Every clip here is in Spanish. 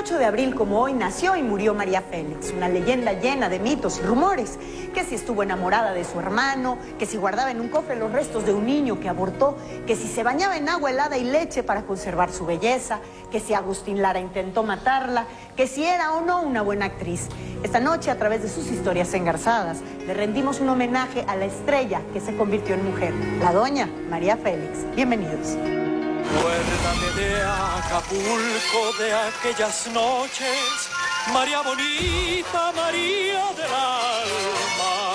8 de abril, como hoy, nació y murió María Félix, una leyenda llena de mitos y rumores, que si estuvo enamorada de su hermano, que si guardaba en un cofre los restos de un niño que abortó, que si se bañaba en agua helada y leche para conservar su belleza, que si Agustín Lara intentó matarla, que si era o no una buena actriz. Esta noche, a través de sus historias engarzadas, le rendimos un homenaje a la estrella que se convirtió en mujer, la doña María Félix. Bienvenidos. Acuérdame de Acapulco, de aquellas noches, María bonita, María del alma.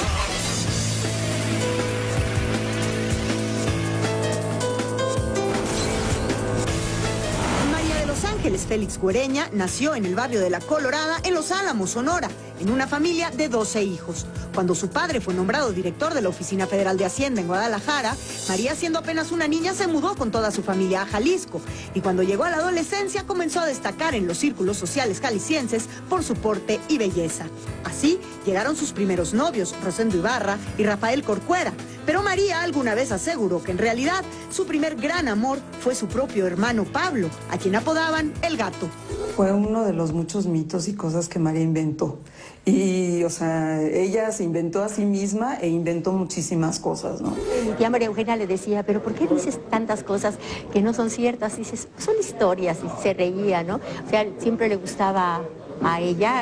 María de los Ángeles Félix Güereña nació en el barrio de La Colorada, en Los Álamos, Sonora, en una familia de 12 hijos. Cuando su padre fue nombrado director de la Oficina Federal de Hacienda en Guadalajara, María, siendo apenas una niña, se mudó con toda su familia a Jalisco. Y cuando llegó a la adolescencia, comenzó a destacar en los círculos sociales jaliscienses por su porte y belleza. Así llegaron sus primeros novios, Rosendo Ibarra y Rafael Corcuera. Pero María alguna vez aseguró que en realidad su primer gran amor fue su propio hermano Pablo, a quien apodaban El Gato. Fue uno de los muchos mitos y cosas que María inventó. Y, o sea, ella se inventó a sí misma e inventó muchísimas cosas, ¿no? Mi tía María Eugenia le decía, pero ¿por qué dices tantas cosas que no son ciertas? Y dices, son historias, y se reía, ¿no? O sea, siempre le gustaba a ella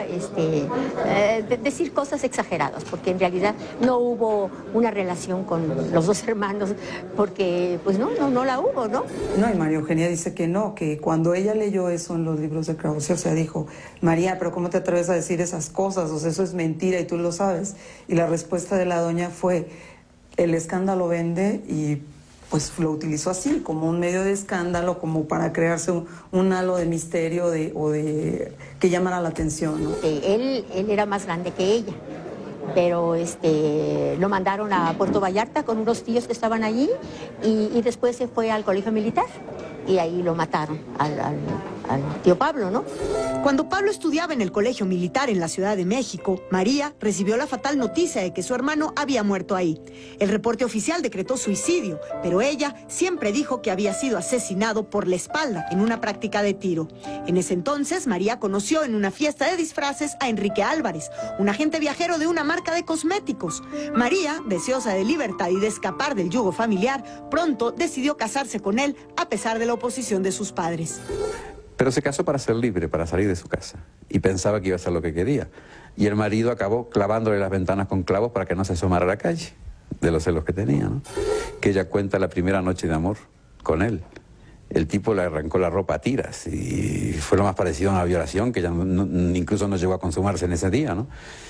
decir cosas exageradas, porque en realidad no hubo una relación con los dos hermanos, porque pues no la hubo, ¿no? No, y María Eugenia dice que no, que cuando ella leyó eso en los libros de Krause, o sea, dijo, María, pero ¿cómo te atreves a decir esas cosas? O sea, eso es mentira y tú lo sabes. Y la respuesta de la doña fue, el escándalo vende, y pues lo utilizó así, como un medio de escándalo, como para crearse un halo de misterio que llamara la atención, ¿no? Él era más grande que ella, pero lo mandaron a Puerto Vallarta con unos tíos que estaban allí y después se fue al colegio militar y ahí lo mataron al tío Pablo, ¿no? Cuando Pablo estudiaba en el colegio militar en la Ciudad de México, María recibió la fatal noticia de que su hermano había muerto ahí. El reporte oficial decretó suicidio, pero ella siempre dijo que había sido asesinado por la espalda en una práctica de tiro. En ese entonces, María conoció en una fiesta de disfraces a Enrique Álvarez, un agente viajero de una marca de cosméticos. María, deseosa de libertad y de escapar del yugo familiar, pronto decidió casarse con él a pesar de la oposición de sus padres. Pero se casó para ser libre, para salir de su casa. Y pensaba que iba a hacer lo que quería. Y el marido acabó clavándole las ventanas con clavos para que no se asomara a la calle, de los celos que tenía, ¿no? Que ella cuenta la primera noche de amor con él. El tipo le arrancó la ropa a tiras y fue lo más parecido a una violación, que ella incluso no llegó a consumarse en ese día, ¿no?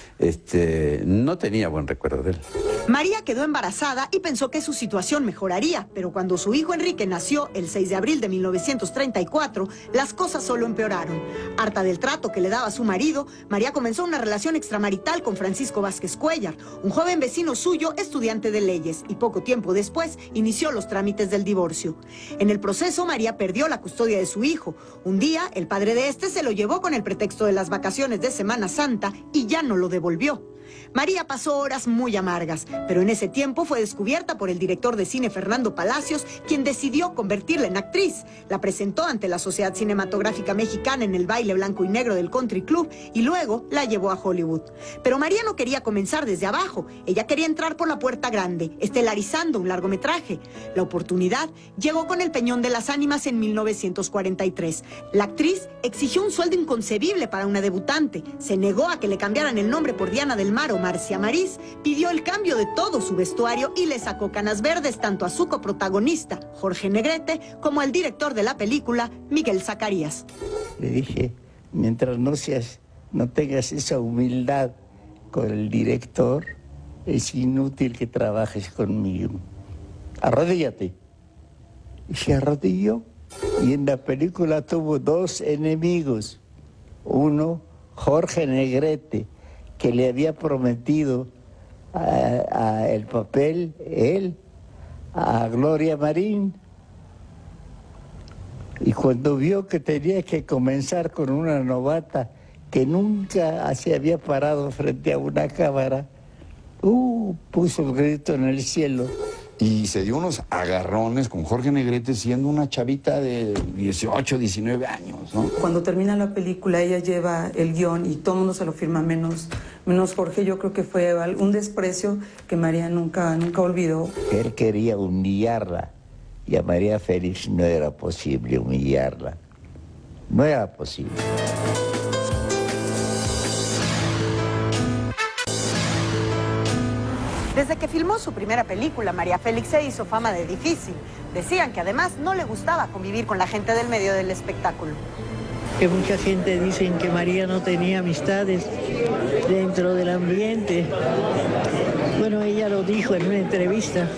No tenía buen recuerdo de él. María quedó embarazada y pensó que su situación mejoraría, pero cuando su hijo Enrique nació el 6 de abril de 1934, las cosas solo empeoraron. Harta del trato que le daba su marido, María comenzó una relación extramarital con Francisco Vázquez Cuéllar, un joven vecino suyo, estudiante de leyes, y poco tiempo después inició los trámites del divorcio. En el proceso, María perdió la custodia de su hijo. Un día, el padre de este se lo llevó con el pretexto de las vacaciones de Semana Santa y ya no lo devolvió. María pasó horas muy amargas, pero en ese tiempo fue descubierta por el director de cine Fernando Palacios, quien decidió convertirla en actriz. La presentó ante la Sociedad Cinematográfica Mexicana en el baile blanco y negro del Country Club y luego la llevó a Hollywood. Pero María no quería comenzar desde abajo, ella quería entrar por la puerta grande, estelarizando un largometraje. La oportunidad llegó con El Peñón de las Ánimas en 1943. La actriz exigió un sueldo inconcebible para una debutante, se negó a que le cambiaran el nombre por Diana del Mar o Marcia Marís, pidió el cambio de todo su vestuario y le sacó canas verdes tanto a su coprotagonista, Jorge Negrete, como al director de la película, Miguel Zacarías. Le dije, mientras no tengas esa humildad con el director, es inútil que trabajes conmigo. Arrodíllate. Y se arrodilló. Y en la película tuvo dos enemigos. Uno, Jorge Negrete, que le había prometido el papel, él, a Gloria Marín. Y cuando vio que tenía que comenzar con una novata que nunca se había parado frente a una cámara, puso el grito en el cielo Y se dio unos agarrones con Jorge Negrete siendo una chavita de 18, 19 años, ¿no? Cuando termina la película, ella lleva el guión y todo el mundo se lo firma, menos Jorge. Yo creo que fue un desprecio que María nunca olvidó. Él quería humillarla y a María Félix no era posible humillarla. No era posible. Desde que filmó su primera película, María Félix se hizo fama de difícil. Decían que además no le gustaba convivir con la gente del medio del espectáculo. Que mucha gente dice que María no tenía amistades dentro del ambiente. Bueno, ella lo dijo en una entrevista,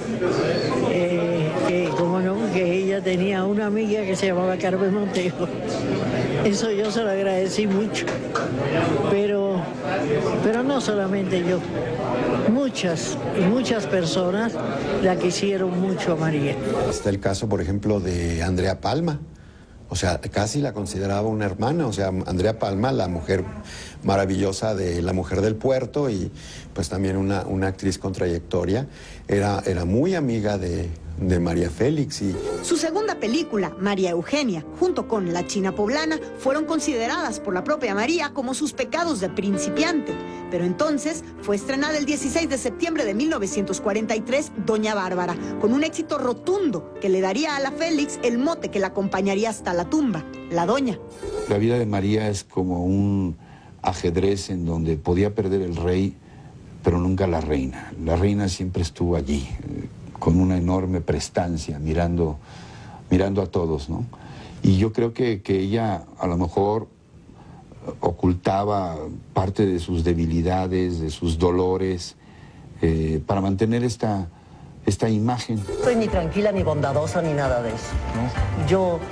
que ella tenía una amiga que se llamaba Carmen Montejo. Eso yo se lo agradecí mucho, pero no solamente yo. Muchas personas la quisieron mucho a María. Está el caso, por ejemplo, de Andrea Palma. O sea, casi la consideraba una hermana. O sea, Andrea Palma, la mujer maravillosa de La Mujer del Puerto y pues también una actriz con trayectoria, era muy amiga de María Félix. Y su segunda película, María Eugenia, junto con La China Poblana, fueron consideradas por la propia María como sus pecados de principiante. Pero entonces fue estrenada el 16 de septiembre de 1943 Doña Bárbara, con un éxito rotundo que le daría a la Félix el mote que la acompañaría hasta la tumba, la Doña. La vida de María es como un ajedrez en donde podía perder el rey, pero nunca la reina. La reina siempre estuvo allí, con una enorme prestancia, mirando a todos, ¿no? Y yo creo que ella a lo mejor ocultaba parte de sus debilidades, de sus dolores, para mantener esta imagen. No soy ni tranquila, ni bondadosa, ni nada de eso, ¿no?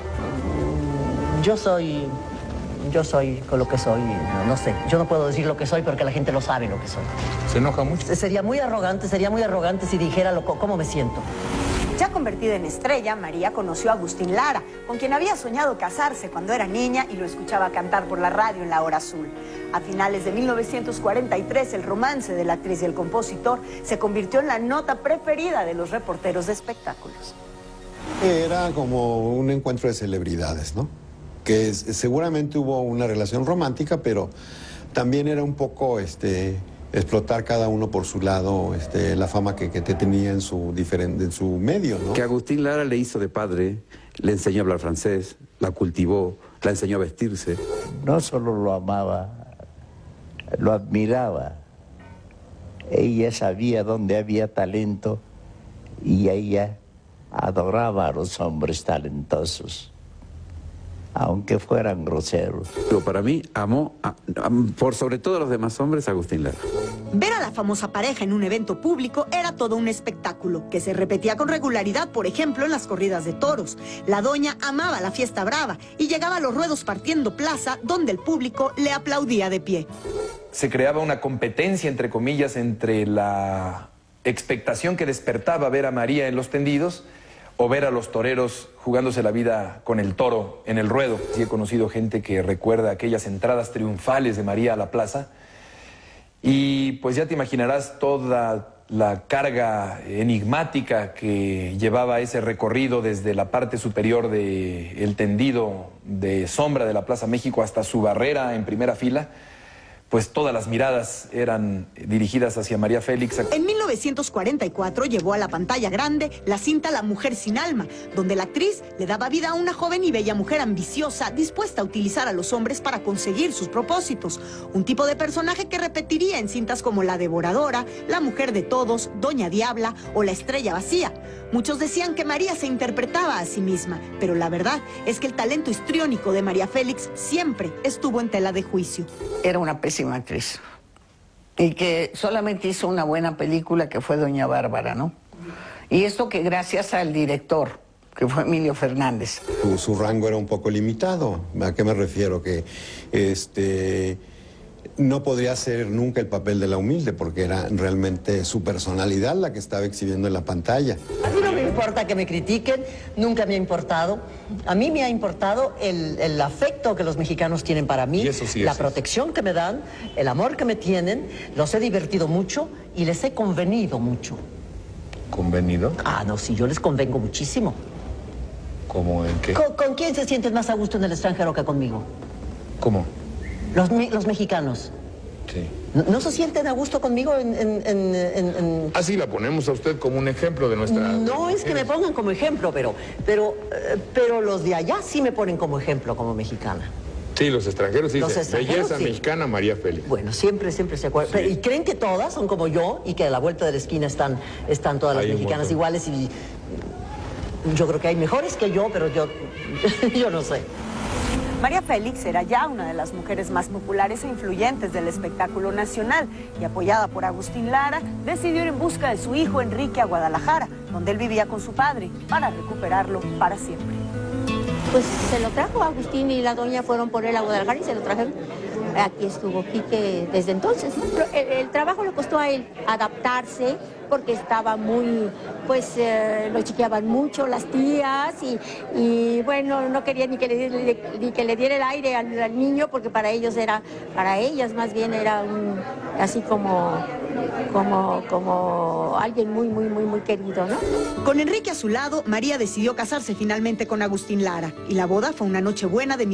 Yo soy con lo que soy, no sé. Yo no puedo decir lo que soy porque la gente lo sabe lo que soy. ¿Se enoja mucho? Sería muy arrogante si dijera cómo me siento. Ya convertida en estrella, María conoció a Agustín Lara, con quien había soñado casarse cuando era niña y lo escuchaba cantar por la radio en la hora azul. A finales de 1943, el romance de la actriz y el compositor se convirtió en la nota preferida de los reporteros de espectáculos. era como un encuentro de celebridades, ¿no? Que seguramente hubo una relación romántica, pero también era un poco explotar cada uno por su lado la fama que tenía en su medio, ¿no? Que Agustín Lara le hizo de padre, le enseñó a hablar francés, la cultivó, la enseñó a vestirse. No solo lo amaba, lo admiraba. Ella sabía dónde había talento y ella adoraba a los hombres talentosos, aunque fueran groseros. Pero para mí amó, por sobre todo a los demás hombres, a Agustín Lara. Ver a la famosa pareja en un evento público era todo un espectáculo, que se repetía con regularidad, por ejemplo, en las corridas de toros. La doña amaba la fiesta brava y llegaba a los ruedos partiendo plaza, donde el público le aplaudía de pie. Se creaba una competencia, entre comillas, entre la expectación que despertaba ver a María en los tendidos o ver a los toreros jugándose la vida con el toro en el ruedo. Sí, he conocido gente que recuerda aquellas entradas triunfales de María a la plaza y pues ya te imaginarás toda la carga enigmática que llevaba ese recorrido desde la parte superior del tendido de sombra de la Plaza México hasta su barrera en primera fila. Pues todas las miradas eran dirigidas hacia María Félix. En 1944 llevó a la pantalla grande la cinta La Mujer sin Alma, donde la actriz le daba vida a una joven y bella mujer ambiciosa, dispuesta a utilizar a los hombres para conseguir sus propósitos. Un tipo de personaje que repetiría en cintas como La Devoradora, La Mujer de Todos, Doña Diabla o La Estrella Vacía. Muchos decían que María se interpretaba a sí misma, pero la verdad es que el talento histriónico de María Félix siempre estuvo en tela de juicio. Era una pésima actriz y que solamente hizo una buena película que fue Doña Bárbara, ¿no? Y esto que gracias al director, que fue Emilio Fernández. Su rango era un poco limitado. ¿A qué me refiero? Que no podría ser nunca el papel de la humilde, porque era realmente su personalidad la que estaba exhibiendo en la pantalla. A mí no me importa que me critiquen, nunca me ha importado. A mí me ha importado el afecto que los mexicanos tienen para mí, la protección que me dan, el amor que me tienen. Los he divertido mucho y les he convenido mucho. ¿Convenido? Ah, no, sí, yo les convengo muchísimo. ¿Cómo en qué? ¿Con quién se sienten más a gusto en el extranjero que conmigo? ¿Cómo? Los mexicanos. Sí. ¿No se sienten a gusto conmigo en... Ah, sí, la ponemos a usted como un ejemplo de nuestra... No es que me pongan como ejemplo, pero los de allá sí me ponen como ejemplo como mexicana. Sí, los extranjeros sí. Los extranjeros, belleza sí. Mexicana María Félix. Bueno, siempre se acuerdan. Sí. Y creen que todas son como yo y que a la vuelta de la esquina están todas las mexicanas iguales y yo creo que hay mejores que yo, pero yo no sé. María Félix era ya una de las mujeres más populares e influyentes del espectáculo nacional y apoyada por Agustín Lara, decidió ir en busca de su hijo Enrique a Guadalajara, donde él vivía con su padre, para recuperarlo para siempre. Pues se lo trajo Agustín y la doña fueron por él a Guadalajara y se lo trajeron. Aquí estuvo Quique desde entonces. El trabajo le costó a él adaptarse porque estaba muy, pues lo chiqueaban mucho las tías y bueno, no quería ni que le diera el aire al niño porque para ellas más bien era así como alguien muy querido, ¿no? Con Enrique a su lado, María decidió casarse finalmente con Agustín Lara y la boda fue una Nochebuena de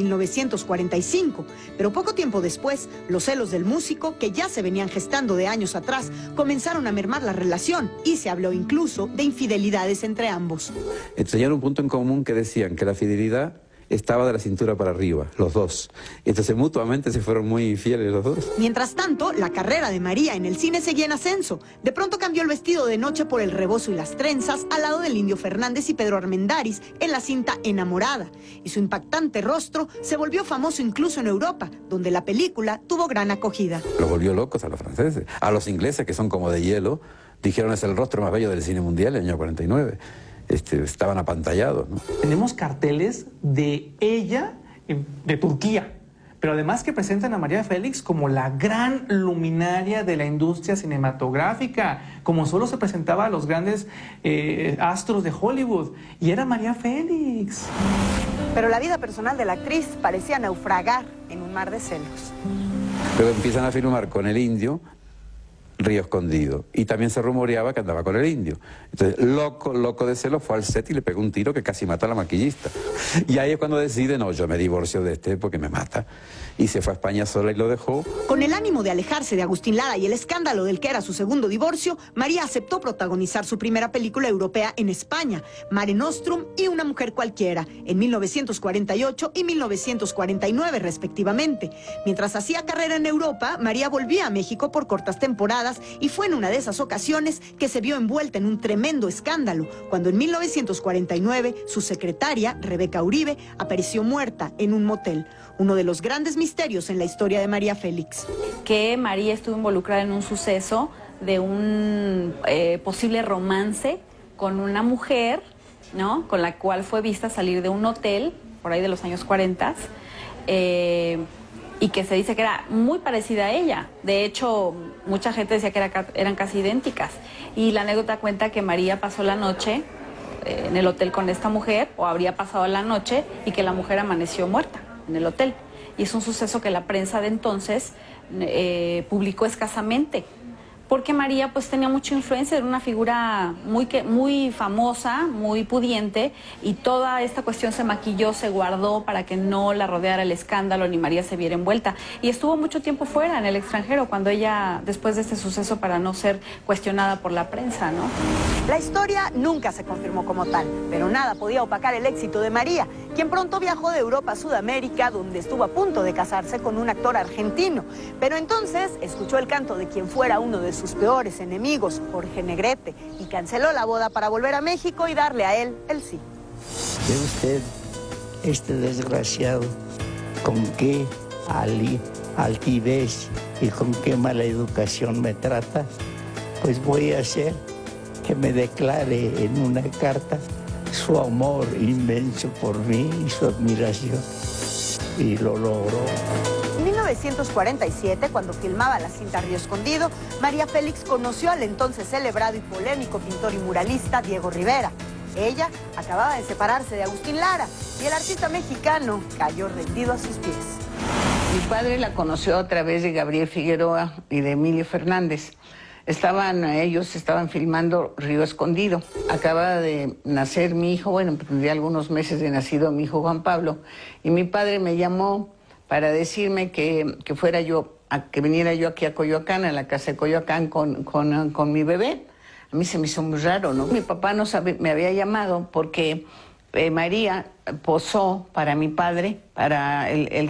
1945, pero poco tiempo después, los celos del músico, que ya se venían gestando de años atrás, comenzaron a mermar la relación y se habló incluso de infidelidades entre ambos. Tenían un punto en común que decían que la fidelidad estaba de la cintura para arriba, los dos. Entonces mutuamente se fueron muy infieles los dos. Mientras tanto, la carrera de María en el cine seguía en ascenso. De pronto cambió el vestido de noche por el rebozo y las trenzas al lado del Indio Fernández y Pedro Armendáriz en la cinta Enamorada. Y su impactante rostro se volvió famoso incluso en Europa, donde la película tuvo gran acogida. Los volvió locos a los franceses. A los ingleses, que son como de hielo, dijeron es el rostro más bello del cine mundial en el año 49. Estaban apantallados, ¿no? Tenemos carteles de ella de Turquía, pero además que presentan a María Félix como la gran luminaria de la industria cinematográfica, como solo se presentaba a los grandes astros de Hollywood, y era María Félix. Pero la vida personal de la actriz parecía naufragar en un mar de celos. Pero empiezan a filmar con el Indio Río Escondido. Y también se rumoreaba que andaba con el Indio. Entonces, loco de celos, fue al set y le pegó un tiro que casi mata a la maquillista. Y ahí es cuando decide, no, yo me divorcio de este porque me mata. Y se fue a España sola y lo dejó. Con el ánimo de alejarse de Agustín Lara y el escándalo del que era su segundo divorcio, María aceptó protagonizar su primera película europea en España, Mare Nostrum y Una mujer cualquiera, en 1948 y 1949 respectivamente. Mientras hacía carrera en Europa, María volvía a México por cortas temporadas y fue en una de esas ocasiones que se vio envuelta en un tremendo escándalo, cuando en 1949 su secretaria, Rebeca Uribe, apareció muerta en un motel. Uno de los grandes misterios en la historia de María Félix. Que María estuvo involucrada en un suceso de un posible romance con una mujer, ¿no?, con la cual fue vista salir de un hotel por ahí de los años 40 y que se dice que era muy parecida a ella. De hecho, mucha gente decía que eran casi idénticas. Y la anécdota cuenta que María pasó la noche en el hotel con esta mujer, o habría pasado la noche, y que la mujer amaneció muerta en el hotel. Y es un suceso que la prensa de entonces publicó escasamente, porque María pues tenía mucha influencia, era una figura muy famosa, muy pudiente, y toda esta cuestión se maquilló, se guardó para que no la rodeara el escándalo ni María se viera envuelta. Y estuvo mucho tiempo fuera, en el extranjero, cuando ella, después de este suceso, para no ser cuestionada por la prensa, ¿no? La historia nunca se confirmó como tal, pero nada podía opacar el éxito de María, quien pronto viajó de Europa a Sudamérica, donde estuvo a punto de casarse con un actor argentino. Pero entonces escuchó el canto de quien fuera uno de sus peores enemigos, Jorge Negrete, y canceló la boda para volver a México y darle a él el sí. ¿Ve usted, este desgraciado, con qué altivez y con qué mala educación me trata? Pues voy a hacer que me declare en una carta su amor inmenso por mí y su admiración. Y lo logró. En 1947, cuando filmaba la cinta Río Escondido, María Félix conoció al entonces celebrado y polémico pintor y muralista Diego Rivera. Ella acababa de separarse de Agustín Lara y el artista mexicano cayó rendido a sus pies. Mi padre la conoció a través de Gabriel Figueroa y de Emilio Fernández. ellos estaban filmando Río Escondido. Acaba de nacer mi hijo, bueno, tendría algunos meses de nacido mi hijo Juan Pablo, y mi padre me llamó para decirme que fuera yo, que viniera yo aquí a Coyoacán, a la casa de Coyoacán con mi bebé. A mí se me hizo muy raro, ¿no? Mi papá me había llamado porque María posó para mi padre, para el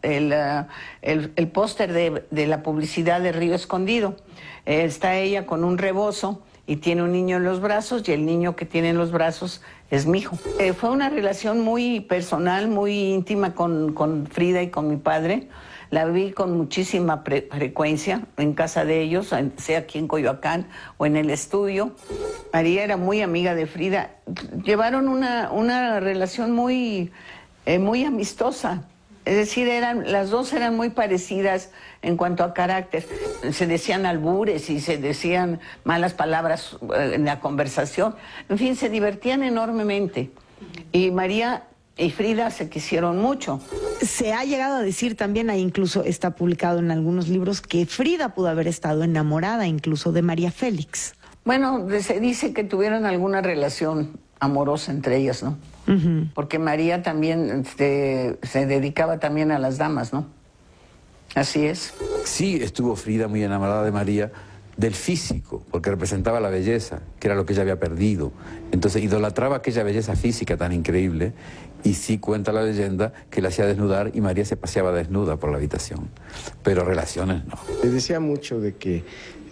póster de la publicidad de Río Escondido. Está ella con un rebozo y tiene un niño en los brazos, y el niño que tiene en los brazos es mi hijo. Fue una relación muy personal, muy íntima con Frida y con mi padre. La vi con muchísima frecuencia en casa de ellos, sea aquí en Coyoacán o en el estudio. María era muy amiga de Frida. Llevaron una relación muy amistosa. Es decir, las dos eran muy parecidas en cuanto a carácter. Se decían albures y se decían malas palabras en la conversación. En fin, se divertían enormemente. Y María y Frida se quisieron mucho. Se ha llegado a decir también, ahí incluso está publicado en algunos libros, que Frida pudo haber estado enamorada incluso de María Félix. Bueno, se dice que tuvieron alguna relación amorosa entre ellas, ¿no? Porque María también se dedicaba también a las damas, ¿no? Así es. Sí, estuvo Frida muy enamorada de María, del físico, porque representaba la belleza, que era lo que ella había perdido. Entonces idolatraba aquella belleza física tan increíble, y sí cuenta la leyenda que la hacía desnudar y María se paseaba desnuda por la habitación. Pero relaciones no. Le decía mucho de que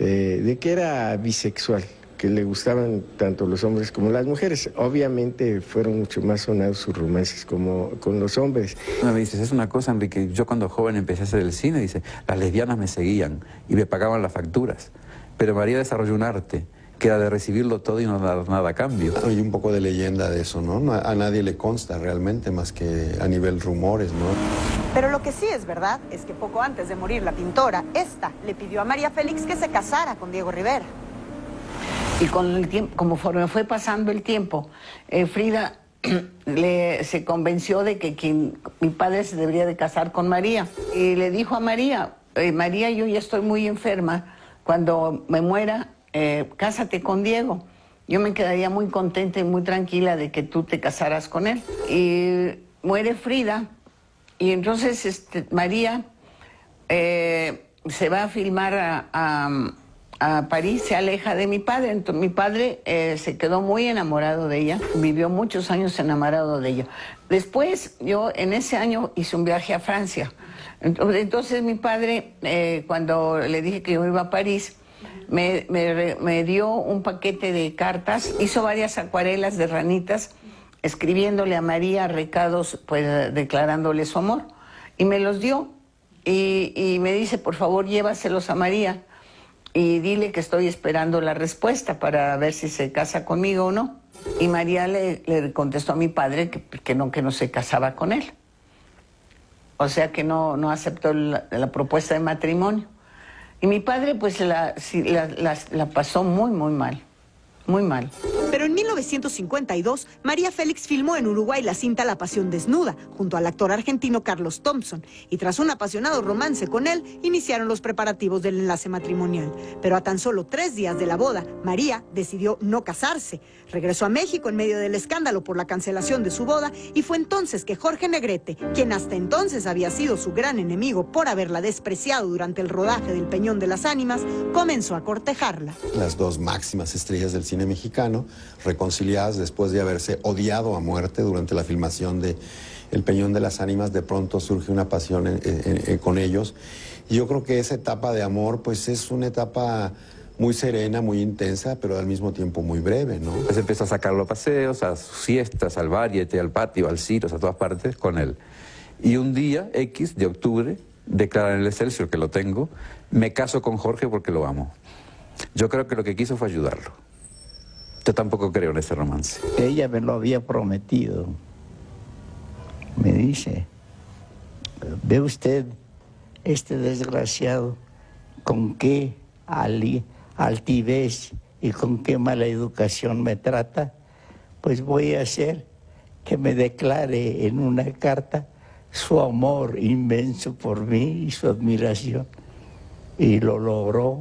era bisexual, que le gustaban tanto los hombres como las mujeres. Obviamente fueron mucho más sonados sus romances como con los hombres. Me dices, es una cosa, Enrique, yo cuando joven empecé a hacer el cine, dice, las lesbianas me seguían y me pagaban las facturas. Pero María desarrolló un arte que era de recibirlo todo y no dar nada a cambio. Hay un poco de leyenda de eso, ¿no? A nadie le consta realmente, más que a nivel rumores, ¿no? Pero lo que sí es verdad es que poco antes de morir la pintora, esta le pidió a María Félix que se casara con Diego Rivera. Y con el tiempo, conforme fue pasando el tiempo, Frida se convenció de que mi padre se debería de casar con María. Y le dijo a María, María, yo ya estoy muy enferma, cuando me muera, cásate con Diego. Yo me quedaría muy contenta y muy tranquila de que tú te casaras con él. Y muere Frida, y entonces María se va a filmar a París, se aleja de mi padre. Entonces, mi padre se quedó muy enamorado de ella, vivió muchos años enamorado de ella. Después, yo en ese año hice un viaje a Francia. Entonces mi padre, cuando le dije que yo iba a París, me dio un paquete de cartas, hizo varias acuarelas de ranitas, escribiéndole a María recados, pues declarándole su amor, y me los dio, y me dice, por favor, llévaselos a María, y dile que estoy esperando la respuesta para ver si se casa conmigo o no. Y María le contestó a mi padre que no se casaba con él. O sea que no aceptó la propuesta de matrimonio. Y mi padre pues la pasó muy, muy mal. Muy mal. Pero en 1952, María Félix filmó en Uruguay la cinta La Pasión Desnuda, junto al actor argentino Carlos Thompson, y tras un apasionado romance con él, iniciaron los preparativos del enlace matrimonial. Pero a tan solo 3 días de la boda, María decidió no casarse. Regresó a México en medio del escándalo por la cancelación de su boda, y fue entonces que Jorge Negrete, quien hasta entonces había sido su gran enemigo por haberla despreciado durante el rodaje del Peñón de las Ánimas, comenzó a cortejarla. Las dos máximas estrellas del cine mexicano, reconciliadas después de haberse odiado a muerte durante la filmación de El Peñón de las Ánimas, de pronto surge una pasión con ellos. Y yo creo que esa etapa de amor, pues es una etapa muy serena, muy intensa, pero al mismo tiempo muy breve, ¿no? Pues empezó a sacarlo a paseos, a sus fiestas, al Variete, al patio, al Ciros, a todas partes, con él. Y un día, X de octubre, declara en el Excelsior, que lo tengo, me caso con Jorge porque lo amo. Yo creo que lo que quiso fue ayudarlo. Yo tampoco creo en ese romance. Ella me lo había prometido. Me dice, ve usted, este desgraciado, con qué altivez y con qué mala educación me trata, pues voy a hacer que me declare en una carta su amor inmenso por mí y su admiración. Y lo logró.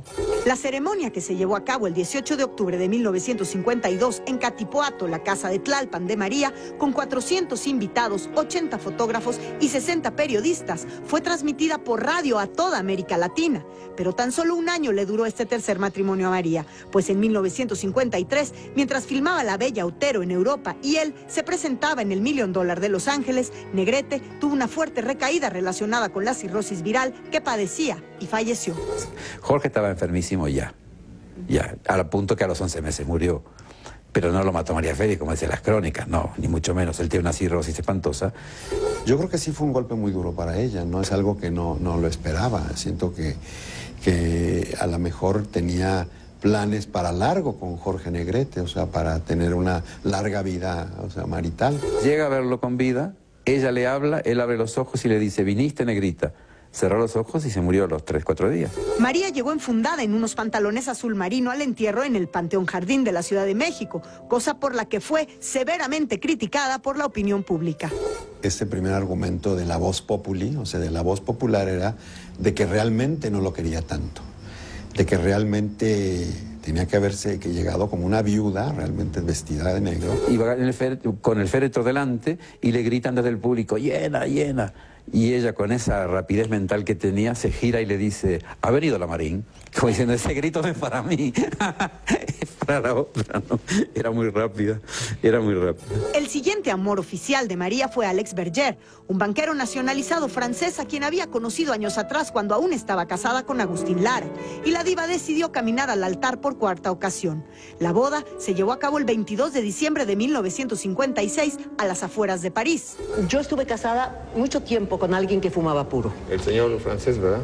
La ceremonia que se llevó a cabo el 18 de octubre de 1952 en Catipoato, la casa de Tlalpan de María, con 400 invitados, 80 fotógrafos y 60 periodistas, fue transmitida por radio a toda América Latina. Pero tan solo un año le duró este tercer matrimonio a María, pues en 1953, mientras filmaba La Bella Otero en Europa y él se presentaba en el $1 Million de Los Ángeles, Negrete tuvo una fuerte recaída relacionada con la cirrosis viral que padecía y falleció. Jorge estaba enfermísimo ya, al punto que a los 11 meses murió. Pero no lo mató María Félix, como dicen las crónicas, no, ni mucho menos. Él tiene una cirrosis espantosa. Yo creo que sí fue un golpe muy duro para ella, no es algo que no lo esperaba. Siento que a lo mejor tenía planes para largo con Jorge Negrete, o sea, para tener una larga vida, o sea, marital. Llega a verlo con vida, ella le habla, él abre los ojos y le dice, viniste, negrita. Cerró los ojos y se murió a los 3-4 días. María llegó enfundada en unos pantalones azul marino al entierro en el Panteón Jardín de la Ciudad de México, cosa por la que fue severamente criticada por la opinión pública. Este primer argumento de la voz populi, o sea, de la voz popular, era de que realmente no lo quería tanto, de que realmente tenía que haberse llegado como una viuda, realmente vestida de negro. Iba con el féretro delante y le gritan desde el público, llena, llena. Y ella, con esa rapidez mental que tenía, se gira y le dice, ¿ha venido la Marín? Como diciendo, ese grito no es para mí, es para la otra, ¿no? Era muy rápida, era muy rápida. El siguiente amor oficial de María fue Alex Berger, un banquero nacionalizado francés a quien había conocido años atrás cuando aún estaba casada con Agustín Lara. Y la diva decidió caminar al altar por cuarta ocasión. La boda se llevó a cabo el 22 de diciembre de 1956 a las afueras de París. Yo estuve casada mucho tiempo con alguien que fumaba puro. El señor francés, ¿verdad?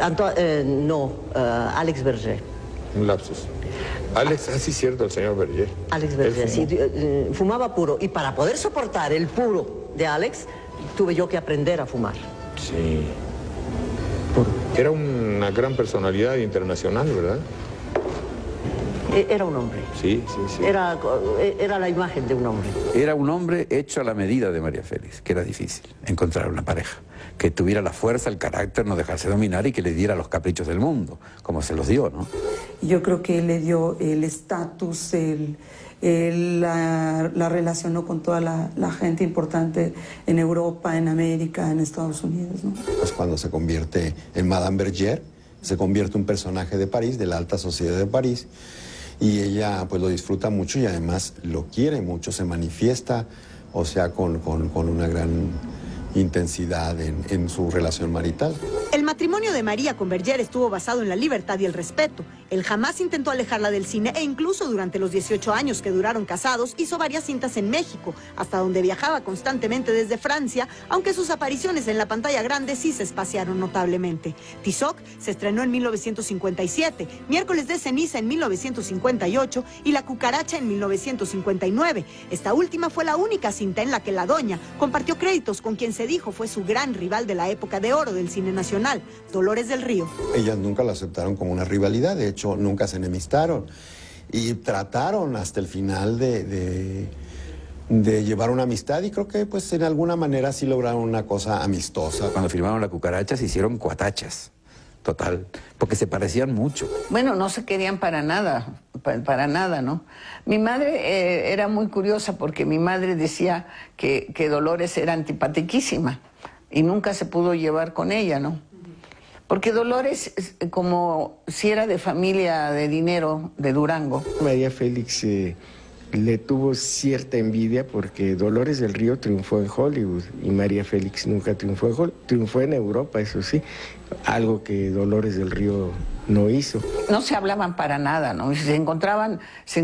Alex Berger. Un lapsus. Alex, sí, cierto, el señor Berger. Alex Berger, sí, fumaba puro. Y para poder soportar el puro de Alex, tuve yo que aprender a fumar. Sí. Era una gran personalidad internacional, ¿verdad? Era un hombre. Sí. Era la imagen de un hombre. Era un hombre hecho a la medida de María Félix, que era difícil encontrar una pareja que tuviera la fuerza, el carácter, no dejarse dominar y que le diera los caprichos del mundo, como se los dio, ¿no? Yo creo que él le dio el estatus, la relacionó con toda la gente importante en Europa, en América, en Estados Unidos, ¿no? Pues cuando se convierte en Madame Berger, se convierte en un personaje de París, de la alta sociedad de París, y ella pues lo disfruta mucho y además lo quiere mucho, se manifiesta, o sea, con una gran intensidad en su relación marital. El matrimonio de María con Berger estuvo basado en la libertad y el respeto. Él jamás intentó alejarla del cine e incluso durante los 18 años que duraron casados hizo varias cintas en México, hasta donde viajaba constantemente desde Francia, aunque sus apariciones en la pantalla grande sí se espaciaron notablemente. Tizoc se estrenó en 1957, Miércoles de Ceniza en 1958 y La Cucaracha en 1959. Esta última fue la única cinta en la que la doña compartió créditos con quien se dijo fue su gran rival de la época de oro del cine nacional, Dolores del Río. Ellas nunca la aceptaron como una rivalidad, de hecho nunca se enemistaron y trataron hasta el final de llevar una amistad y creo que pues en alguna manera sí lograron una cosa amistosa. Cuando filmaron La Cucaracha se hicieron cuatachas, total, porque se parecían mucho. Bueno, no se querían para nada, ¿no? Mi madre era muy curiosa porque mi madre decía que Dolores era antipatiquísima y nunca se pudo llevar con ella, ¿no? Porque Dolores, como si era de familia de dinero, de Durango. María Félix le tuvo cierta envidia porque Dolores del Río triunfó en Hollywood y María Félix nunca triunfó en Hollywood. Triunfó en Europa, eso sí, algo que Dolores del Río no hizo. No se hablaban para nada, ¿no? Se encontraban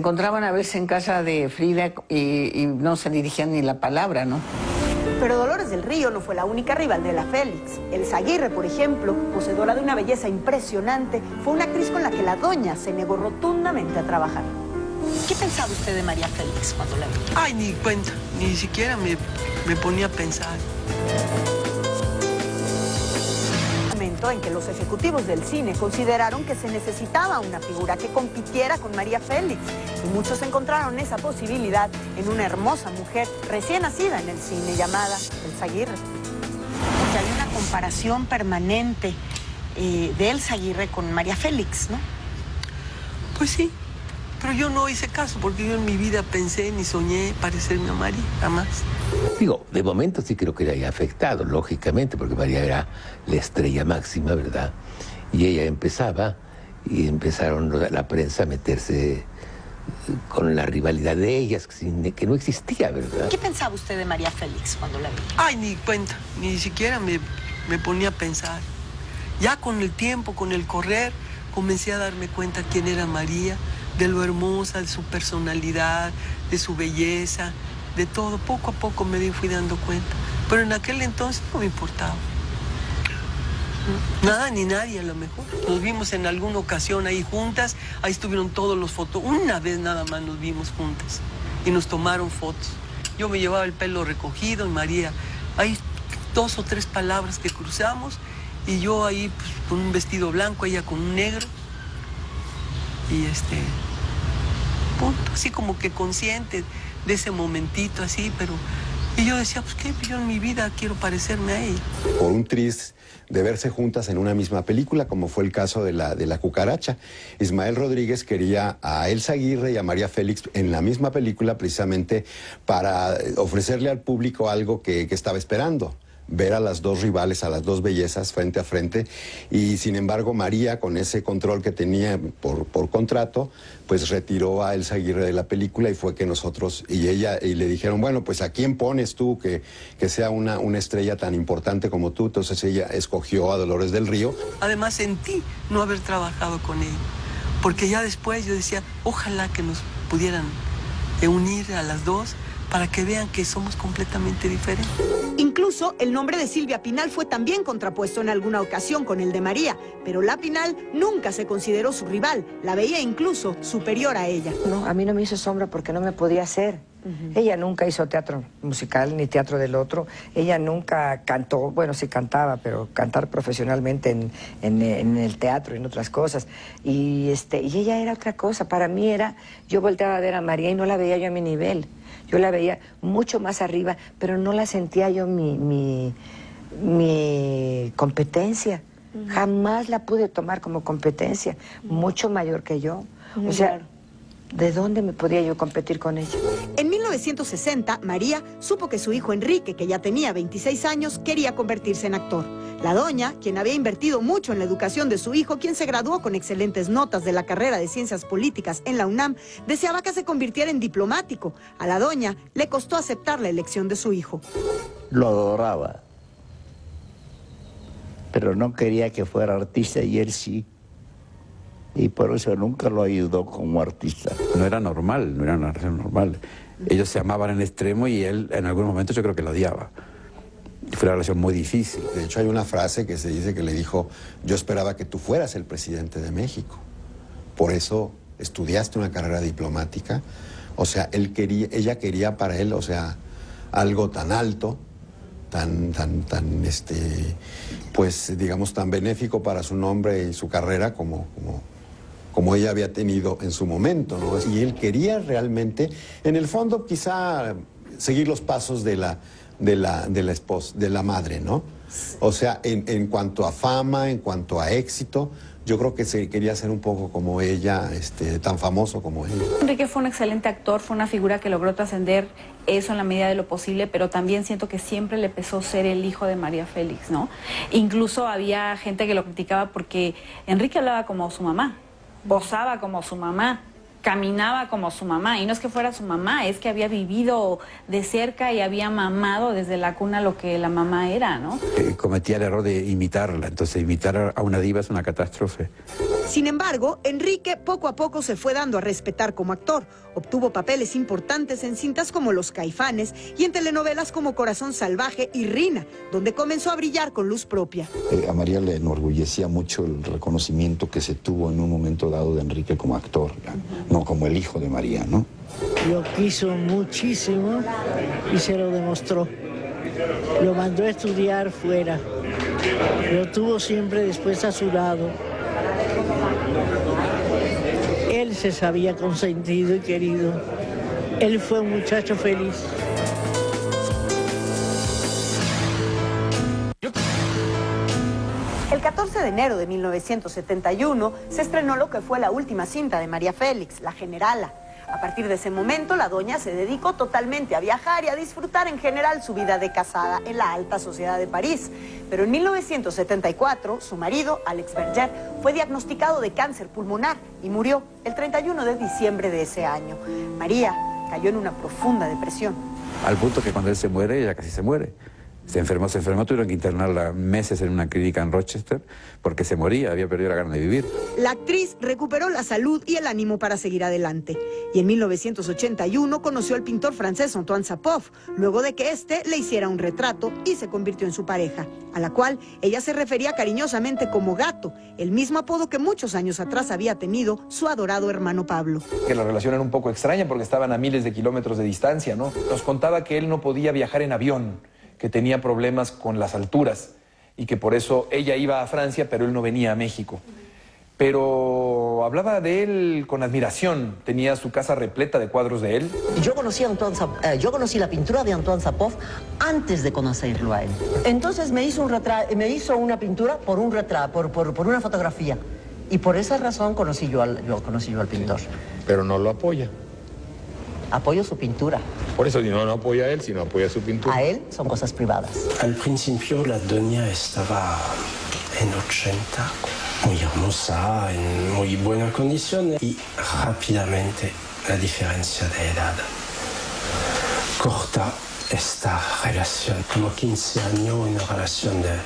a veces en casa de Frida y no se dirigían ni la palabra, ¿no? Pero Dolores del Río no fue la única rival de la Félix. Elsa Aguirre, por ejemplo, poseedora de una belleza impresionante, fue una actriz con la que la doña se negó rotundamente a trabajar. ¿Qué pensaba usted de María Félix cuando la vio? Ay, ni cuenta, ni siquiera me ponía a pensar. Momento en que los ejecutivos del cine consideraron que se necesitaba una figura que compitiera con María Félix y muchos encontraron esa posibilidad en una hermosa mujer recién nacida en el cine llamada Elsa Aguirre. Porque hay una comparación permanente de Elsa Aguirre con María Félix, ¿no? Pues sí, pero yo no hice caso porque yo en mi vida pensé ni soñé parecerme a María, jamás. Digo, de momento sí creo que le haya afectado, lógicamente, porque María era la estrella máxima, ¿verdad? Y ella empezaba, y empezaron la prensa a meterse con la rivalidad de ellas, que no existía, ¿verdad? ¿Qué pensaba usted de María Félix cuando la vio? Ay, ni cuenta, ni siquiera me ponía a pensar. Ya con el tiempo, con el correr, comencé a darme cuenta quién era María, de lo hermosa, de su personalidad, de su belleza, de todo. Poco a poco me fui dando cuenta. Pero en aquel entonces no me importaba. Nada ni nadie a lo mejor. Nos vimos en alguna ocasión ahí juntas, ahí estuvieron todos los fotos. Una vez nada más nos vimos juntas y nos tomaron fotos. Yo me llevaba el pelo recogido y María, hay 2 o 3 palabras que cruzamos y yo ahí pues, con un vestido blanco, ella con un negro. Y punto, así como que consciente de ese momentito así, pero... Y yo decía, pues qué, yo en mi vida quiero parecerme a ella. Por un tris de verse juntas en una misma película, como fue el caso de la cucaracha. Ismael Rodríguez quería a Elsa Aguirre y a María Félix en la misma película precisamente para ofrecerle al público algo que estaba esperando. Ver a las dos rivales, a las dos bellezas frente a frente, y sin embargo María, con ese control que tenía por contrato, pues retiró a Elsa Aguirre de la película y fue que nosotros, y le dijeron, bueno, pues ¿a quién pones tú que sea una estrella tan importante como tú? Entonces ella escogió a Dolores del Río. Además sentí no haber trabajado con ella, porque ya después yo decía, ojalá que nos pudieran unir a las dos, para que vean que somos completamente diferentes. Incluso el nombre de Silvia Pinal fue también contrapuesto en alguna ocasión con el de María, pero la Pinal nunca se consideró su rival, la veía incluso superior a ella. No, a mí no me hizo sombra porque no me podía hacer. Ella nunca hizo teatro musical ni teatro del otro. Ella nunca cantó, bueno, sí cantaba, pero cantar profesionalmente en el teatro y en otras cosas. Y ella era otra cosa. Para mí yo volteaba a ver a María y no la veía yo a mi nivel. Yo la veía mucho más arriba, pero no la sentía yo mi competencia. Jamás la pude tomar como competencia, mucho mayor que yo. O sea, ¿de dónde me podía yo competir con ella? En 1960, María supo que su hijo Enrique, que ya tenía 26 años, quería convertirse en actor. La doña, quien había invertido mucho en la educación de su hijo, quien se graduó con excelentes notas de la carrera de Ciencias Políticas en la UNAM, deseaba que se convirtiera en diplomático. A la doña le costó aceptar la elección de su hijo. Lo adoraba, pero no quería que fuera artista y él sí. Y por eso nunca lo ayudó como artista. No era normal, no era una relación normal. Ellos se amaban en extremo y él en algún momento yo creo que lo odiaba. Fue una relación muy difícil. De hecho hay una frase que se dice que le dijo, yo esperaba que tú fueras el presidente de México. Por eso estudiaste una carrera diplomática. O sea, ella quería para él, o sea, algo tan alto, pues digamos tan benéfico para su nombre y su carrera como ella había tenido en su momento, ¿no? Y él quería realmente, en el fondo quizá seguir los pasos de la esposa, de la madre, ¿no? O sea, en cuanto a fama, en cuanto a éxito, yo creo que se quería ser un poco como ella, tan famoso como ella. Enrique fue un excelente actor, fue una figura que logró trascender eso en la medida de lo posible, pero también siento que siempre le pesó ser el hijo de María Félix, ¿no? Incluso había gente que lo criticaba porque Enrique hablaba como su mamá, posaba como su mamá, caminaba como su mamá, y no es que fuera su mamá, es que había vivido de cerca y había mamado desde la cuna lo que la mamá era, ¿no? Cometía el error de imitarla, entonces imitar a una diva es una catástrofe. Sin embargo, Enrique poco a poco se fue dando a respetar como actor. Obtuvo papeles importantes en cintas como Los Caifanes y en telenovelas como Corazón Salvaje y Rina, donde comenzó a brillar con luz propia. A María le enorgullecía mucho el reconocimiento que se tuvo en un momento dado de Enrique como actor, no como el hijo de María, ¿no? Lo quiso muchísimo y se lo demostró. Lo mandó a estudiar fuera. Lo tuvo siempre después a su lado. Él se sabía consentido y querido. Él fue un muchacho feliz. El 14 de enero de 1971 se estrenó lo que fue la última cinta de María Félix, La Generala. A partir de ese momento, la doña se dedicó totalmente a viajar y a disfrutar en general su vida de casada en la alta sociedad de París. Pero en 1974, su marido, Alex Berger, fue diagnosticado de cáncer pulmonar y murió el 31 de diciembre de ese año. María cayó en una profunda depresión. Al punto que cuando él se muere, ella casi se muere. Se enfermó, tuvieron que internarla meses en una clínica en Rochester porque se moría, había perdido la gana de vivir. La actriz recuperó la salud y el ánimo para seguir adelante. Y en 1981 conoció al pintor francés Antoine Sapov, luego de que éste le hiciera un retrato y se convirtió en su pareja, a la cual ella se refería cariñosamente como Gato, el mismo apodo que muchos años atrás había tenido su adorado hermano Pablo. Que la relación era un poco extraña porque estaban a miles de kilómetros de distancia, ¿no? Nos contaba que él no podía viajar en avión, que tenía problemas con las alturas y que por eso ella iba a Francia, pero él no venía a México. Pero hablaba de él con admiración, tenía su casa repleta de cuadros de él. Yo conocí la pintura de Antoine Sapov antes de conocerlo a él. Entonces me hizo una pintura por una fotografía. Y por esa razón conocí yo al pintor. Pero no lo apoya. Apoyo su pintura. Por eso no apoya a él, sino apoya su pintura. A él son cosas privadas. Al principio la doña estaba en 80, muy hermosa, en muy buena condición y rápidamente la diferencia de edad corta esta relación. Como 15 años, una relación de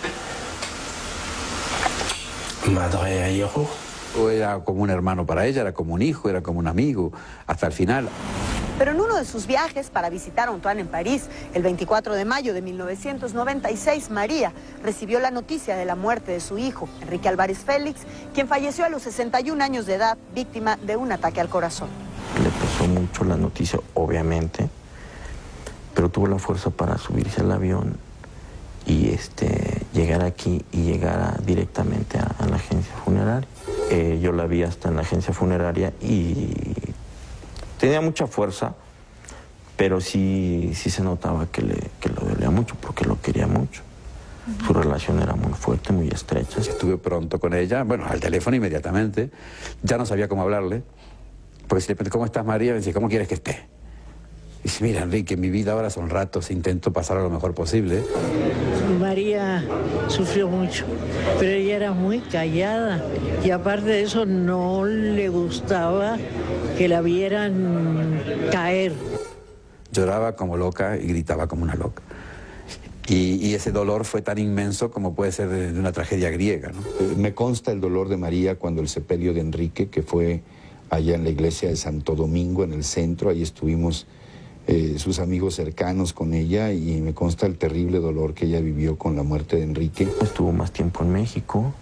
madre a hijo. Era como un hermano para ella, era como un hijo, era como un amigo, hasta el final. Pero en uno de sus viajes para visitar a Antoine en París, el 24 de mayo de 1996, María recibió la noticia de la muerte de su hijo, Enrique Álvarez Félix, quien falleció a los 61 años de edad, víctima de un ataque al corazón. Le pesó mucho la noticia, obviamente, pero tuvo la fuerza para subirse al avión y llegar aquí y llegar directamente a la agencia funeraria. Yo la vi hasta en la agencia funeraria y tenía mucha fuerza, pero sí se notaba que le dolía mucho porque lo quería mucho. Su relación era muy fuerte, muy estrecha. Estuve pronto con ella, bueno, al teléfono inmediatamente. Ya no sabía cómo hablarle, porque si le pregunté, ¿cómo estás, María? Me decía, ¿cómo quieres que esté? Y dice, mira, Enrique, mi vida ahora son ratos, intento pasar lo mejor posible. María sufrió mucho, pero ella era muy callada y aparte de eso no le gustaba que la vieran caer. Lloraba como loca y gritaba como una loca. Y ese dolor fue tan inmenso como puede ser de una tragedia griega, ¿no? Me consta el dolor de María cuando el sepelio de Enrique, que fue allá en la iglesia de Santo Domingo, en el centro, ahí estuvimos sus amigos cercanos con ella y me consta el terrible dolor que ella vivió con la muerte de Enrique. Estuvo más tiempo en México,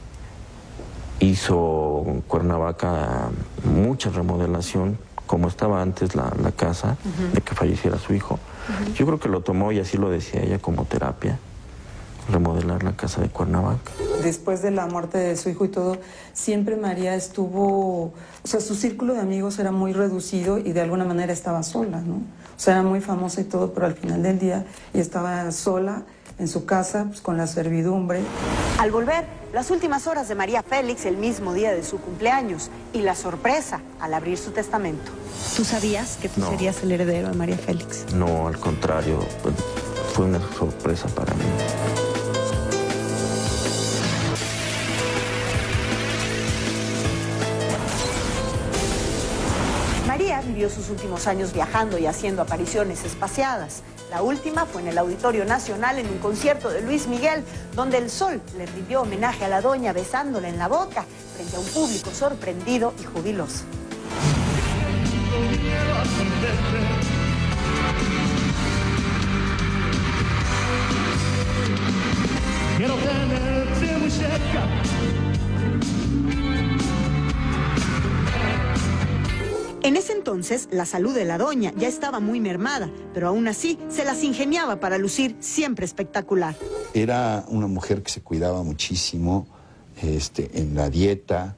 hizo en Cuernavaca mucha remodelación, como estaba antes la casa de que falleciera su hijo. Yo creo que lo tomó, y así lo decía ella, como terapia, remodelar la casa de Cuernavaca. Después de la muerte de su hijo y todo, siempre María estuvo, o sea, su círculo de amigos era muy reducido y de alguna manera estaba sola, ¿no? O sea, era muy famosa y todo, pero al final del día ella estaba sola en su casa, pues, con la servidumbre. Al volver, las últimas horas de María Félix, el mismo día de su cumpleaños, y la sorpresa al abrir su testamento. ¿Tú sabías que tú serías el heredero de María Félix? No, al contrario, fue una sorpresa para mí. María vivió sus últimos años viajando y haciendo apariciones espaciadas. La última fue en el Auditorio Nacional en un concierto de Luis Miguel, donde el sol le rindió homenaje a la doña besándola en la boca frente a un público sorprendido y jubiloso. Quiero tenerte muy cerca. En ese entonces, la salud de la doña ya estaba muy mermada, pero aún así se las ingeniaba para lucir siempre espectacular. Era una mujer que se cuidaba muchísimo en la dieta,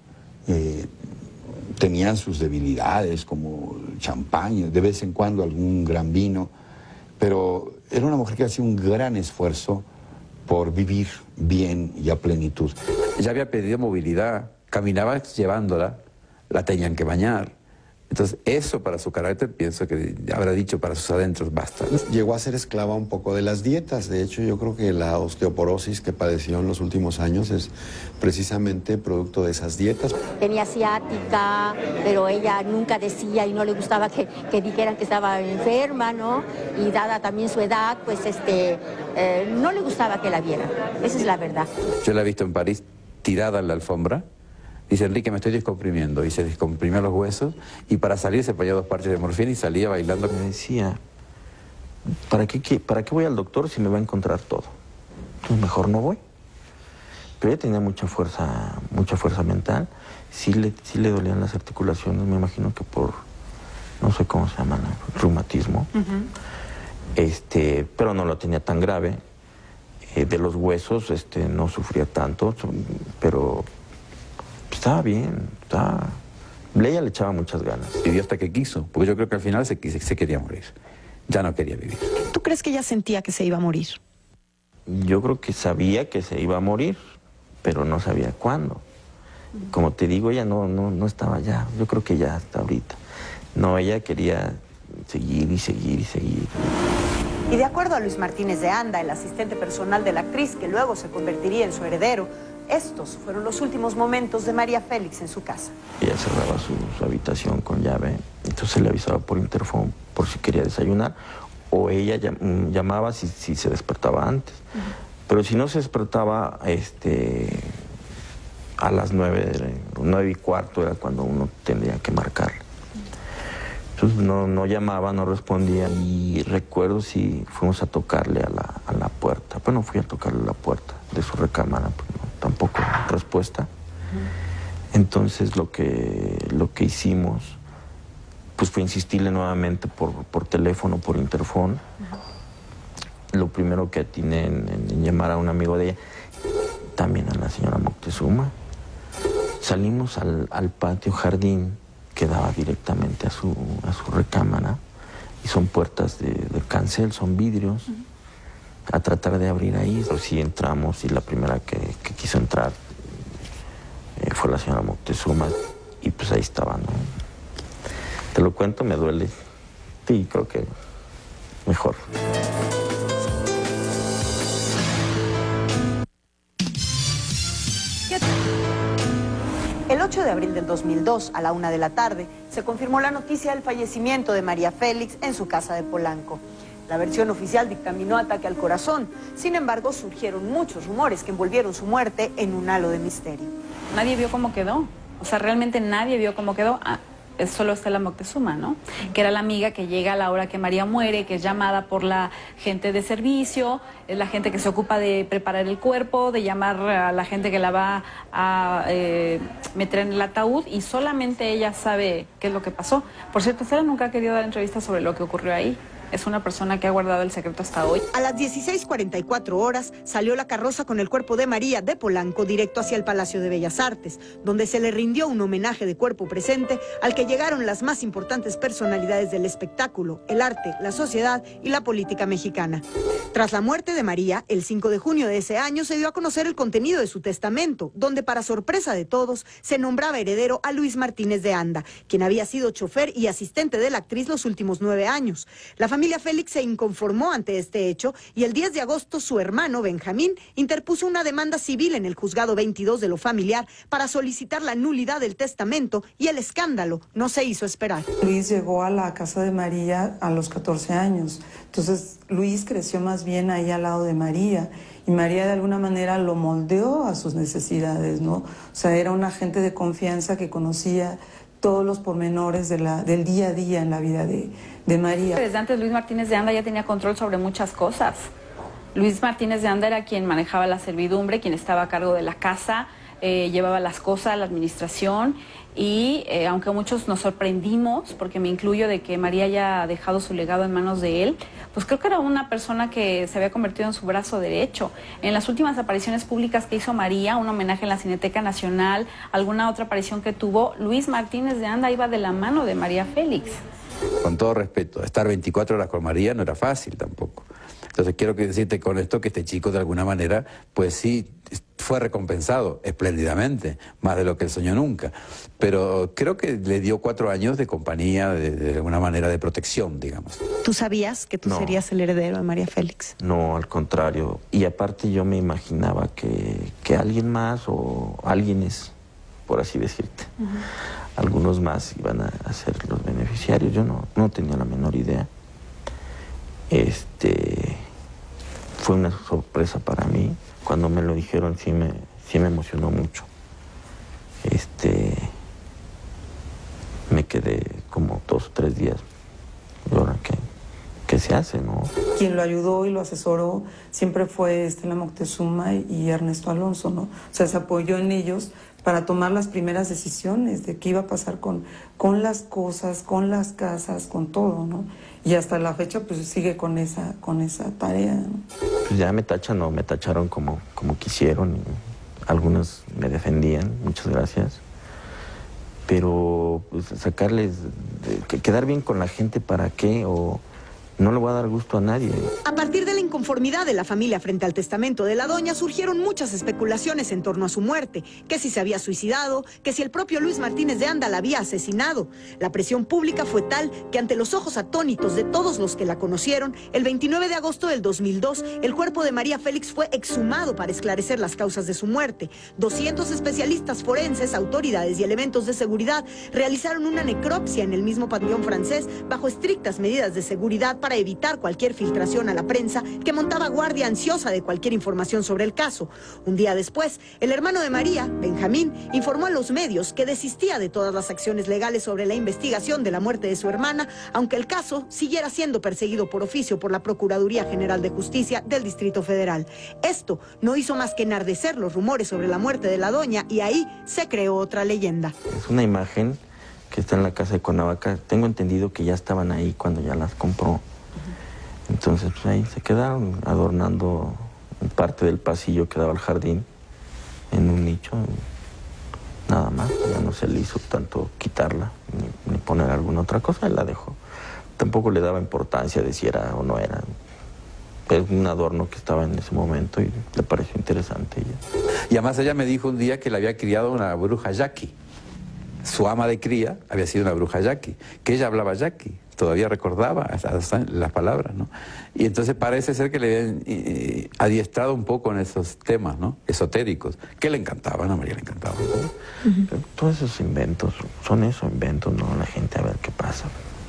tenía sus debilidades como champaña, de vez en cuando algún gran vino, pero era una mujer que hacía un gran esfuerzo por vivir bien y a plenitud. Ella había pedido movilidad, caminaba llevándola, la tenían que bañar. Entonces, eso para su carácter, pienso que habrá dicho para sus adentros, basta. Llegó a ser esclava un poco de las dietas. De hecho, yo creo que la osteoporosis que padeció en los últimos años es precisamente producto de esas dietas. Tenía ciática, pero ella nunca decía y no le gustaba que dijeran que estaba enferma, ¿no? Y dada también su edad, pues no le gustaba que la vieran. Esa es la verdad. Yo la he visto en París tirada en la alfombra. Dice, Enrique, me estoy descomprimiendo. Y se descomprimió los huesos. Y para salir se ponía 2 parches de morfina y salía bailando. Me decía, ¿para qué voy al doctor si me va a encontrar todo? Pues mejor no voy. Pero ella tenía mucha fuerza mental. Sí le dolían las articulaciones, me imagino que por, no sé cómo se llama, ¿no? Reumatismo. Pero no lo tenía tan grave. De los huesos no sufría tanto, pero... Estaba bien, ella le echaba muchas ganas. Vivió hasta que quiso, porque yo creo que al final se quería morir. Ya no quería vivir. ¿Tú crees que ella sentía que se iba a morir? Yo creo que sabía que se iba a morir, pero no sabía cuándo. Como te digo, ella no estaba ya. Yo creo que ya hasta ahorita. No, ella quería seguir y seguir y seguir. Y de acuerdo a Luis Martínez de Anda, el asistente personal de la actriz, que luego se convertiría en su heredero, estos fueron los últimos momentos de María Félix en su casa. Ella cerraba su habitación con llave, entonces le avisaba por interfón por si quería desayunar, o ella llamaba si se despertaba antes. Pero si no se despertaba a las 9:15 era cuando uno tendría que marcar. Entonces no llamaba, no respondía, y recuerdo si fuimos a tocarle a la puerta. Pues no fui a tocarle a la puerta de su recámara, pues no, tampoco respuesta. Entonces lo que hicimos pues fue insistirle nuevamente por teléfono, por interfón. Lo primero que atiné en llamar a un amigo de ella, también a la señora Moctezuma. Salimos al patio jardín que daba directamente a su recámara, y son puertas de cancel, son vidrios, a tratar de abrir ahí. Pero sí entramos, y la primera que quiso entrar fue la señora Moctezuma, y pues ahí estaba, ¿no? Te lo cuento, me duele. Sí, creo que mejor. El 8 de abril del 2002, a la 1 de la tarde, se confirmó la noticia del fallecimiento de María Félix en su casa de Polanco. La versión oficial dictaminó ataque al corazón. Sin embargo, surgieron muchos rumores que envolvieron su muerte en un halo de misterio. Nadie vio cómo quedó. O sea, realmente nadie vio cómo quedó. Solo está la Moctezuma, ¿no? Que era la amiga que llega a la hora que María muere, que es llamada por la gente de servicio, es la gente que se ocupa de preparar el cuerpo, de llamar a la gente que la va a meter en el ataúd, y solamente ella sabe qué es lo que pasó. Por cierto, Estela nunca ha querido dar entrevistas sobre lo que ocurrió ahí. Es una persona que ha guardado el secreto hasta hoy. A las 16:44 horas salió la carroza con el cuerpo de María de Polanco directo hacia el Palacio de Bellas Artes, donde se le rindió un homenaje de cuerpo presente al que llegaron las más importantes personalidades del espectáculo, el arte, la sociedad y la política mexicana. Tras la muerte de María, el 5 de junio de ese año se dio a conocer el contenido de su testamento, donde para sorpresa de todos se nombraba heredero a Luis Martínez de Anda, quien había sido chofer y asistente de la actriz los últimos 9 años. La familia Félix se inconformó ante este hecho, y el 10 de agosto su hermano Benjamín interpuso una demanda civil en el juzgado 22 de lo familiar para solicitar la nulidad del testamento, y el escándalo no se hizo esperar. Luis llegó a la casa de María a los 14 años, entonces Luis creció más bien ahí al lado de María, y María de alguna manera lo moldeó a sus necesidades, ¿no? O sea, era una agente de confianza que conocía todos los pormenores del día a día en la vida de María. Desde antes Luis Martínez de Anda ya tenía control sobre muchas cosas. Luis Martínez de Anda era quien manejaba la servidumbre, quien estaba a cargo de la casa, llevaba las cosas, la administración, y aunque muchos nos sorprendimos, porque me incluyo, de que María haya dejado su legado en manos de él, pues creo que era una persona que se había convertido en su brazo derecho. En las últimas apariciones públicas que hizo María, un homenaje en la Cineteca Nacional, alguna otra aparición que tuvo, Luis Martínez de Anda iba de la mano de María Félix. Con todo respeto, estar 24 horas con María no era fácil tampoco. Entonces quiero decirte con esto que este chico de alguna manera, pues sí, fue recompensado espléndidamente, más de lo que él soñó nunca. Pero creo que le dio 4 años de compañía, de alguna manera de protección, digamos. ¿Tú sabías que tú serías el heredero de María Félix? No, al contrario. Y aparte yo me imaginaba que alguien más o alguienes, por así decirte, algunos más iban a ser los beneficiarios. Yo no tenía la menor idea. Fue una sorpresa para mí. Cuando me lo dijeron sí me emocionó mucho. Me quedé como 2 o 3 días. ¿Y ahora qué se hace, no? Quien lo ayudó y lo asesoró siempre fue Estela Moctezuma y Ernesto Alonso, ¿no? O sea, se apoyó en ellos para tomar las primeras decisiones de qué iba a pasar con las cosas, con las casas, con todo, ¿no? Y hasta la fecha pues sigue con esa tarea, ¿no? Pues ya me tacharon como quisieron. Y algunos me defendían, muchas gracias. Pero pues sacarles, quedar bien con la gente, ¿para qué? O no le voy a dar gusto a nadie. A partir de la inconformidad de la familia frente al testamento de la doña, surgieron muchas especulaciones en torno a su muerte, que si se había suicidado, que si el propio Luis Martínez de Anda la había asesinado. La presión pública fue tal que ante los ojos atónitos de todos los que la conocieron, el 29 de agosto del 2002, el cuerpo de María Félix fue exhumado para esclarecer las causas de su muerte. 200 especialistas forenses, autoridades y elementos de seguridad realizaron una necropsia en el mismo panteón francés bajo estrictas medidas de seguridad para evitar cualquier filtración a la prensa que montaba guardia ansiosa de cualquier información sobre el caso. Un día después, el hermano de María, Benjamín, informó a los medios que desistía de todas las acciones legales sobre la investigación de la muerte de su hermana, aunque el caso siguiera siendo perseguido por oficio por la Procuraduría General de Justicia del Distrito Federal. Esto no hizo más que enardecer los rumores sobre la muerte de la doña y ahí se creó otra leyenda. Es una imagen que está en la casa de Cuernavaca. Tengo entendido que ya estaban ahí cuando ya las compró. Entonces pues ahí se quedaron adornando parte del pasillo que daba al jardín en un nicho. Nada más, ya no se le hizo tanto quitarla ni poner alguna otra cosa, él la dejó. Tampoco le daba importancia de si era o no era. Es un adorno que estaba en ese momento y le pareció interesante. Y además ella me dijo un día que la había criado una bruja yaqui. Su ama de cría había sido una bruja yaqui, que ella hablaba yaqui, todavía recordaba hasta las palabras, ¿no? Y entonces parece ser que le habían adiestrado un poco en esos temas, ¿no? Esotéricos, que le encantaban, a María le encantaban, ¿no? Pero todos esos inventos, son esos inventos, ¿no? La gente a ver qué pasa.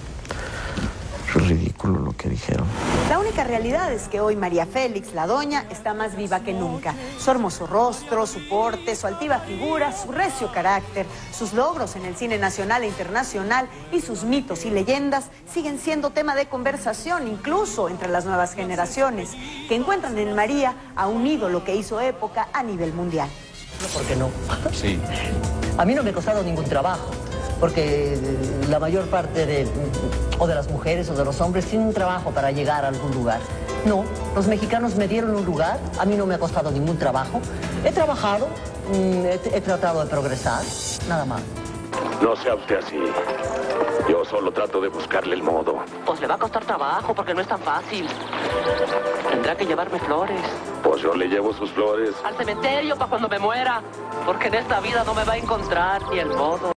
Es ridículo lo que dijeron. La única realidad es que hoy María Félix, la doña, está más viva que nunca. Su hermoso rostro, su porte, su altiva figura, su recio carácter, sus logros en el cine nacional e internacional y sus mitos y leyendas siguen siendo tema de conversación, incluso entre las nuevas generaciones, que encuentran en María a un ídolo que hizo época a nivel mundial. ¿Por qué no? Sí. A mí no me ha costado ningún trabajo, porque la mayor parte de las mujeres o de los hombres tienen un trabajo para llegar a algún lugar. No, los mexicanos me dieron un lugar, a mí no me ha costado ningún trabajo. He trabajado, he tratado de progresar, nada más. No sea usted así. Yo solo trato de buscarle el modo. Pues le va a costar trabajo porque no es tan fácil. Tendrá que llevarme flores. Pues yo le llevo sus flores Al cementerio para cuando me muera, porque en esta vida no me va a encontrar ni el modo.